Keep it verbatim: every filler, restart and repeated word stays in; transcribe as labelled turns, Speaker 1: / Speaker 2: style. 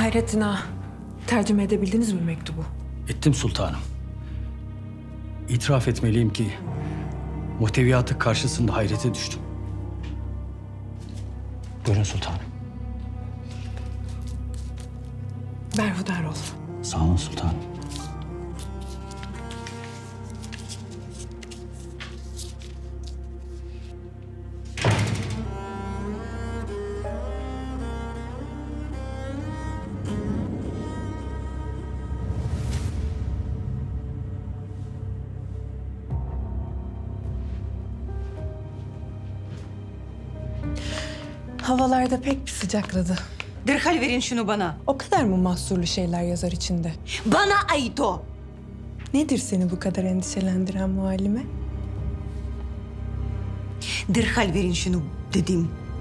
Speaker 1: Hayrettin Ağa, tercüme edebildiniz mi mektubu?
Speaker 2: Ettim sultanım. İtiraf etmeliyim ki muhteviyatı karşısında hayrete düştüm. Buyurun sultanım.
Speaker 1: Berhudar ol.
Speaker 2: Sağ olun sultanım.
Speaker 1: Havalarda pek bir sıcakladı.
Speaker 3: Derhal verin şunu bana.
Speaker 1: O kadar mı mahsurlu şeyler yazar içinde?
Speaker 3: Bana ait o.
Speaker 1: Nedir seni bu kadar endişelendiren muallime?
Speaker 3: Derhal verin şunu dedim.